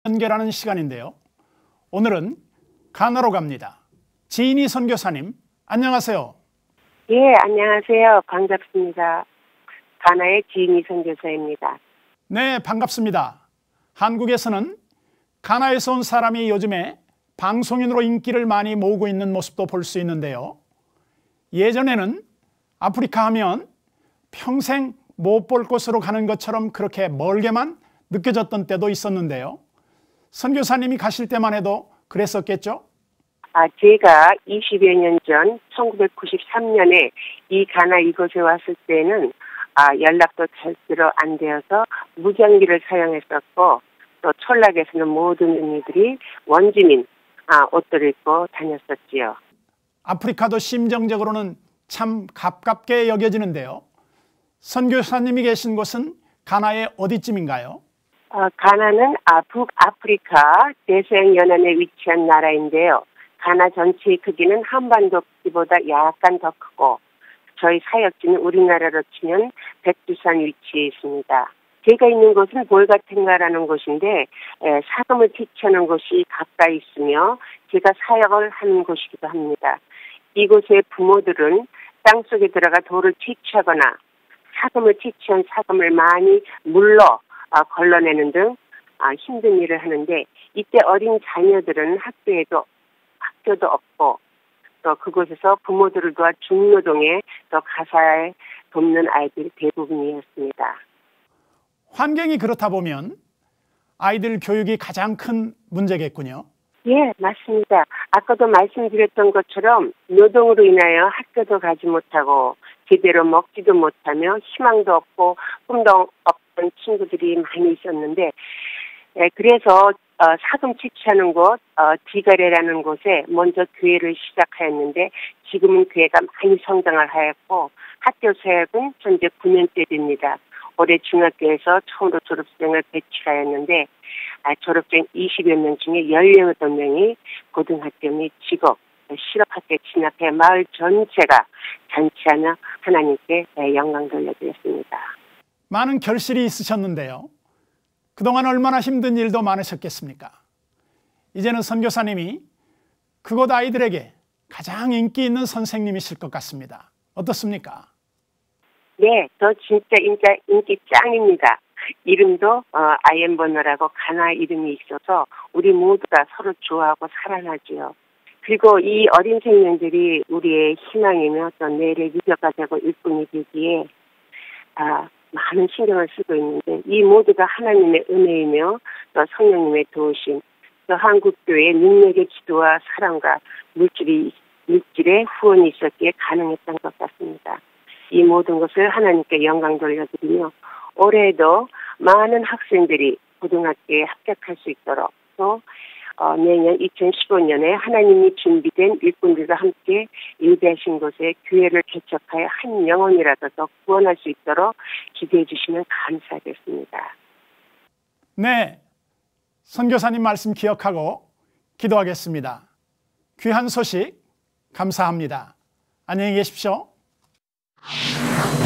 연결하는 시간인데요. 오늘은 가나로 갑니다. 지인이 선교사님, 안녕하세요. 예, 안녕하세요. 반갑습니다. 가나의 지인이 선교사입니다. 네, 반갑습니다. 한국에서는 가나에서 온 사람이 요즘에 방송인으로 인기를 많이 모으고 있는 모습도 볼 수 있는데요. 예전에는 아프리카 하면 평생 못 볼 곳으로 가는 것처럼 그렇게 멀게만 느껴졌던 때도 있었는데요. 선교사님이 가실 때만 해도 그랬었겠죠? 제가 20여 년 전 1993년에 이 가나 이곳에 왔을 때는 연락도 절대로 안 되어서 무전기를 사용했었고, 또 촌락에서는 모든 의미들이 원주민 옷들을 입고 다녔었지요. 아프리카도 심정적으로는 참 가깝게 여겨지는데요. 선교사님이 계신 곳은 가나의 어디쯤인가요? 가나는 북아프리카 대서양연안에 위치한 나라인데요. 가나 전체의 크기는 한반도 크기보다 약간 더 크고, 저희 사역지는 우리나라로 치면 백두산 위치에 있습니다. 제가 있는 곳은 볼가텐가라는 곳인데 사금을 채취하는 곳이 가까이 있으며 제가 사역을 하는 곳이기도 합니다. 이곳의 부모들은 땅속에 들어가 돌을 채취하거나 사금을 채취한 사금을 많이 물러 걸러내는 등 힘든 일을 하는데, 이때 어린 자녀들은 학교도 없고, 또 그곳에서 부모들을 도와 중노동에 또 가사에 돕는 아이들이 대부분이었습니다. 환경이 그렇다 보면 아이들 교육이 가장 큰 문제겠군요. 예, 맞습니다. 아까도 말씀드렸던 것처럼 노동으로 인하여 학교도 가지 못하고 제대로 먹지도 못하며 희망도 없고 꿈도 없던 친구들이 많이 있었는데, 그래서 사금 채취하는 곳 디가레라는 곳에 먼저 교회를 시작하였는데, 지금은 교회가 많이 성장을 하였고 학교 사역은 현재 9년째 됩니다. 올해 중학교에서 처음으로 졸업생을 배출하였는데, 졸업생 20여 명 중에 18명이 고등학교 및 직업, 실업학교에 진학해 마을 전체가 잔치하며 하나님께 영광 돌려드렸습니다. 많은 결실이 있으셨는데요. 그동안 얼마나 힘든 일도 많으셨겠습니까? 이제는 선교사님이 그곳 아이들에게 가장 인기 있는 선생님이실 것 같습니다. 어떻습니까? 네, 저 진짜 인기 짱입니다. 이름도 아이엠버너라고 가나 이름이 있어서 우리 모두가 서로 좋아하고 사랑하지요. 그리고 이 어린 생명들이 우리의 희망이며 또 내일의 미래가 되고 일꾼이 되기에 많은 신경을 쓰고 있는데, 이 모두가 하나님의 은혜이며 또 성령님의 도우심, 또 한국교회의 능력의 기도와 사랑과 물질의 후원이 있었기에 가능했던 것 같습니다. 이 모든 것을 하나님께 영광 돌려드리며, 올해도 많은 학생들이 고등학교에 합격할 수 있도록, 또 내년 2015년에 하나님이 준비된 일꾼들과 함께 예배하신 곳에 교회를 개척하여 한 영혼이라도 더 구원할 수 있도록 기도해 주시면 감사하겠습니다. 네, 선교사님 말씀 기억하고 기도하겠습니다. 귀한 소식 감사합니다. 안녕히 계십시오.